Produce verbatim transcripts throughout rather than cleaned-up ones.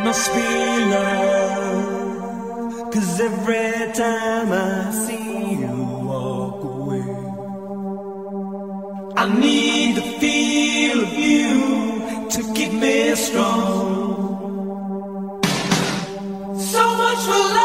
must be love, 'cause every time I see you walk away, I need the feel of you to keep me strong. So much for love.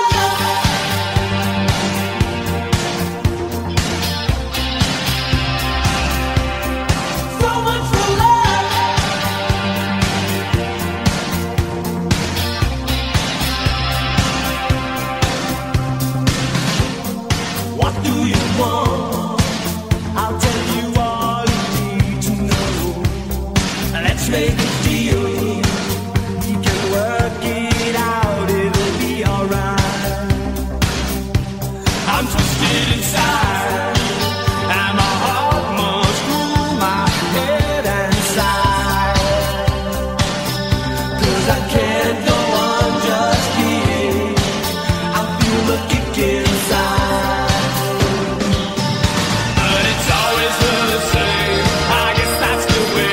Make a deal, you can work it out, it'll be alright. I'm twisted inside, and my heart must rule my head and side. 'Cause I can't go on just being, I feel the kick inside. But it's always the same, I guess that's the way.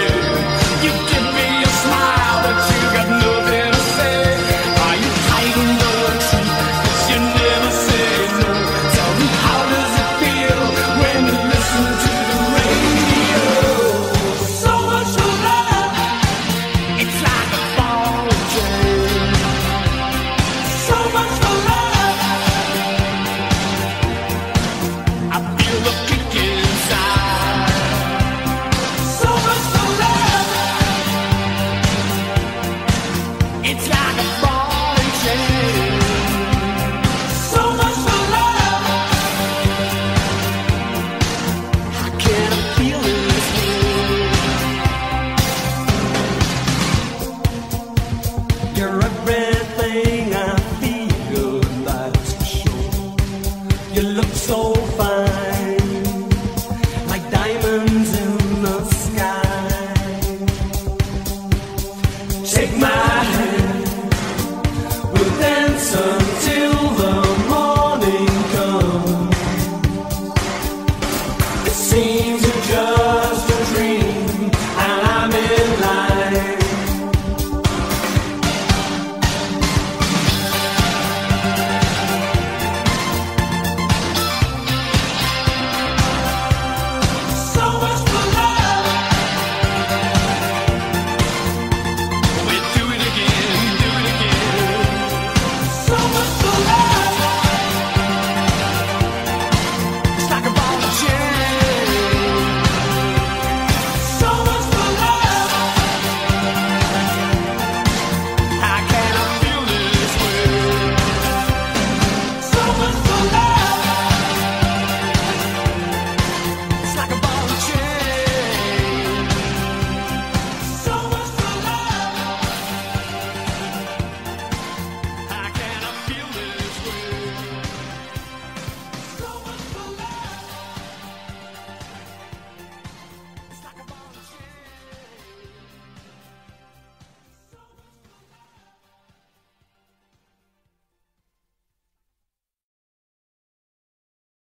So fine.